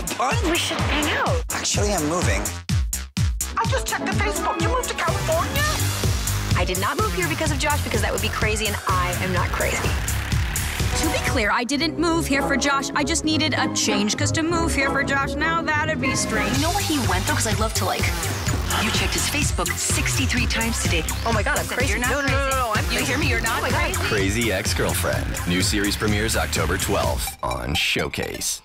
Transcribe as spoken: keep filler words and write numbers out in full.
pun? We should hang out. Actually, I'm moving. I just checked the Facebook. You moved to California? I did not move here because of Josh, because that would be crazy, and I am not crazy. To be clear, I didn't move here for Josh. I just needed a change, because to move here for Josh, now that'd be strange. You know where he went, though? Because I'd love to, like... You checked his Facebook sixty-three times today. Oh my God, I'm crazy. You're not no, no, crazy. no, no, no, I'm You crazy. hear me? You're not oh my God. crazy. Crazy Ex-Girlfriend. New series premieres October twelfth on Showcase.